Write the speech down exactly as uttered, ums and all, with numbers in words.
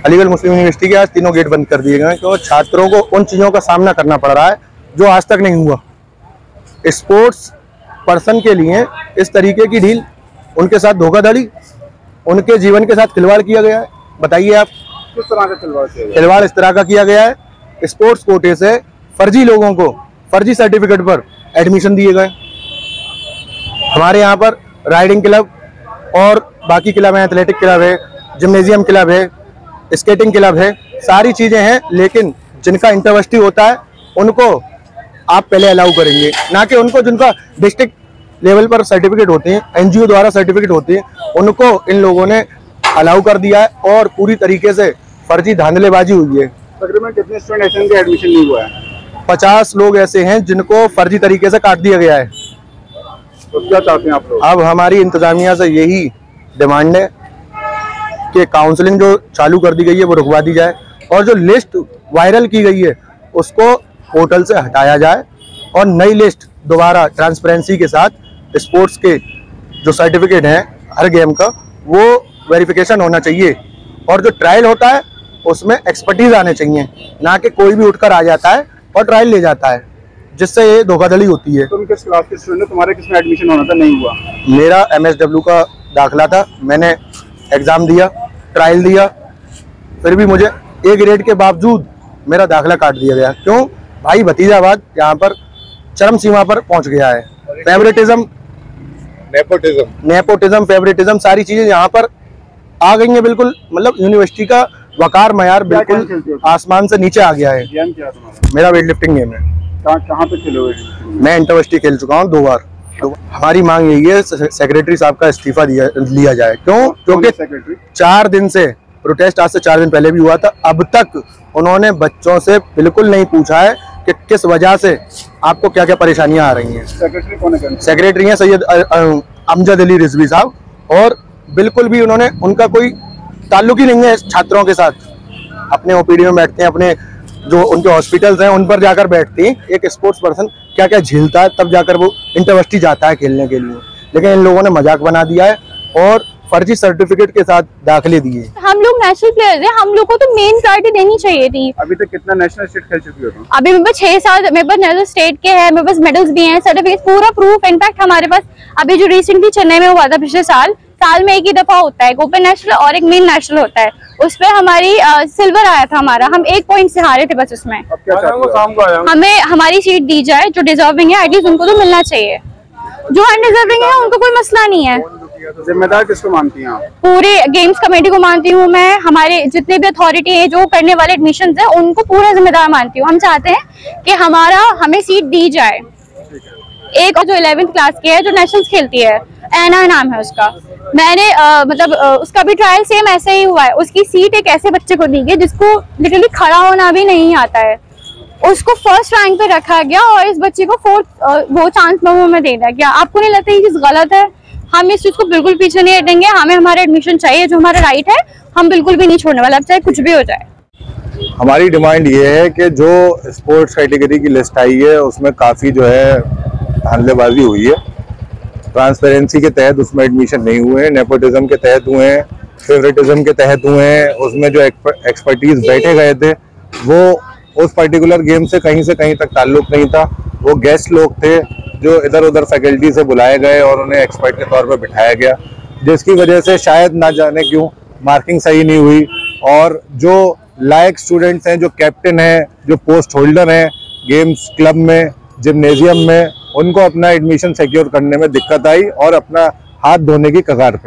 अलीगढ़ मुस्लिम university के आज तीनों गेट बंद कर दिए गए हैं क्योंकि छात्रों को उन चीज़ों का सामना करना पड़ रहा है जो आज तक नहीं हुआ। स्पोर्ट्स पर्सन के लिए इस तरीके की डील, उनके साथ धोखाधड़ी, उनके जीवन के साथ खिलवाड़ किया गया है। बताइए आप किस तरह का खिलवाड़ किया गया? खिलवाड़ इस तरह का किया गया है, स्पोर्ट्स कोटे से फर्जी लोगों को फर्जी सर्टिफिकेट पर एडमिशन दिए गए। हमारे यहाँ पर राइडिंग क्लब और बाकी क्लब हैं, एथलेटिक क्लब है, जिम्नेजियम क्लब है, स्केटिंग क्लब है, सारी चीज़ें हैं, लेकिन जिनका इंटरवर्सिटी होता है उनको आप पहले अलाउ करेंगे, ना कि उनको जिनका डिस्ट्रिक्ट लेवल पर सर्टिफिकेट होते हैं, एनजीओ द्वारा सर्टिफिकेट होते हैं, उनको इन लोगों ने अलाउ कर दिया है और पूरी तरीके से फर्जी धांधलेबाजी हुई है। तकरीबन कितने स्टूडेंट ऐसे हैं एडमिशन नहीं हुआ है? पचास लोग ऐसे हैं जिनको फर्जी तरीके से काट दिया गया है। तो क्या चाहते हैं आप लोग? अब हमारी इंतजामिया से यही डिमांड है कि काउंसलिंग जो चालू कर दी गई है वो रुकवा दी जाए और जो लिस्ट वायरल की गई है उसको पोर्टल से हटाया जाए और नई लिस्ट दोबारा ट्रांसपेरेंसी के साथ स्पोर्ट्स के जो सर्टिफिकेट हैं हर गेम का वो वेरिफिकेशन होना चाहिए और जो ट्रायल होता है उसमें एक्सपर्टीज आने चाहिए, ना कि कोई भी उठकर आ जाता है और ट्रायल ले जाता है, जिससे ये धोखाधड़ी होती है। तुम किस क्लास के स्टूडेंट हो? तुम्हारे किस में एडमिशन होना था, नहीं हुआ? मेरा एमएसडब्ल्यू का दाखिला था, मैंने एग्ज़ाम दिया, ट्रायल दिया, फिर भी मुझे ए ग्रेड के बावजूद मेरा दाखिला काट दिया गया। क्यों? भाई भतीजावाद यहाँ पर चरम सीमा पर पहुँच गया है। फेवरेटिज्म, नेपोटिज्म नेपोटिज्म फेवरेटिज्म सारी चीज़ें यहाँ पर आ गई हैं। बिल्कुल मतलब यूनिवर्सिटी का वकार मयार बिल्कुल आसमान से नीचे आ गया है। गेम क्या है तुम्हारा? मेरा वेट लिफ्टिंग गेम है। कहाँ कहाँ पे खेले हुए? मैं इंटरवर्सिटी खेल चुका हूँ दो बार। तो हमारी मांग यही है सेक्रेटरी साहब का इस्तीफा दिया लिया जाए। क्यों? क्योंकि सेक्रेटरी चार दिन से प्रोटेस्ट, आज से चार दिन पहले भी हुआ था, अब तक उन्होंने बच्चों से बिल्कुल नहीं पूछा है कि किस वजह से आपको क्या क्या परेशानियां आ रही हैं। सेक्रेटरी कौन है? सेक्रेटरी हैं सैयद अमजद अली रिजवी साहब, और बिल्कुल भी उन्होंने उनका कोई ताल्लुक ही नहीं है छात्रों के साथ। अपने ओपीडी में बैठते हैं, अपने जो उनके हॉस्पिटल्स हैं उन पर जाकर बैठते हैं। एक स्पोर्ट्स पर्सन क्या क्या झेलता है तब जाकर वो इंटरवर्सिटी जाता है खेलने के लिए, लेकिन इन लोगों ने मजाक बना दिया है और फर्जी सर्टिफिकेट के साथ दाखिले दिए। हम लोग नेशनल प्लेयर्स हैं, हम लोग को तो मेन प्रायोरिटी देनी चाहिए थी। अभी तक कितना नेशनल स्टेट खेल चुकी हो तुम? अभी मेरे पास छह साल मेरे पास नेशनल स्टेट के हैं, मेरे पास मेडल्स भी हैं, सर्टिफिकेट, पूरा प्रूफ। इनफैक्ट हमारे पास अभी जो रिसेंटली चेन्नई में हुआ था पिछले साल, साल में एक ही दफा होता है, ओपन नेशनल और एक मेन नेशनल होता है, उस पर हमारी सिल्वर आया था हमारा, हम एक पॉइंट से हारे थे बस उसमें। अब क्या चाहते हो? हमें हमारी सीट दी जाए, जो डिजर्विंग है एटलीस्ट उनको तो मिलना चाहिए। जो अनडिजर्विंग है उनको कोई मसला नहीं है। जिम्मेदार किसको मानती हैं आप? पूरे गेम्स कमेटी को मानती हूँ मैं, हमारे जितने भी अथॉरिटी है जो करने वाले एडमिशंस है उनको पूरा जिम्मेदार मानती हूँ। हम चाहते हैं कि हमारा हमें सीट दी जाए। एक और जो इलेवेंथ क्लास की है जो नेशनल्स खेलती है, ऐना नाम है उसका, मैंने आ, मतलब आ, उसका भी ट्रायल सेम ऐसे ही हुआ है। उसकी सीट एक ऐसे बच्चे को दी गई जिसको लिटरली खड़ा होना भी नहीं आता है, उसको फर्स्ट रैंक पे रखा गया और इस बच्चे को फोर्थ वो चांस में दे दिया गया। आपको नहीं लगता ये चीज गलत है? हम इस चीज को बिल्कुल पीछे नहीं हटेंगे, हमें हमारा एडमिशन चाहिए, जो हमारा राइट है हम बिल्कुल भी नहीं छोड़ने वाले, अब चाहे कुछ भी हो जाए। हमारी डिमांड ये है कि जो स्पोर्ट्स कैटेगरी की लिस्ट आई है उसमें काफ़ी जो है धांधलेबाजी हुई है। ट्रांसपेरेंसी के तहत उसमें एडमिशन नहीं हुए हैं, नेपोटिज्म के तहत हुए हैं, फेवरेटिज्म के तहत हुए हैं। उसमें जो एक्सपर्टीज बैठे गए थे वो उस पर्टिकुलर गेम से कहीं से कहीं तक ताल्लुक नहीं था, वो गेस्ट लोग थे जो इधर उधर फैकल्टी से बुलाए गए और उन्हें एक्सपर्ट के तौर पर बिठाया गया, जिसकी वजह से शायद ना जाने क्यों मार्किंग सही नहीं हुई। और जो लायक स्टूडेंट्स हैं, जो कैप्टन हैं, जो पोस्ट होल्डर हैं गेम्स क्लब में, जिम्नेजियम में, उनको अपना एडमिशन सिक्योर करने में दिक्कत आई और अपना हाथ धोने की कगार पे।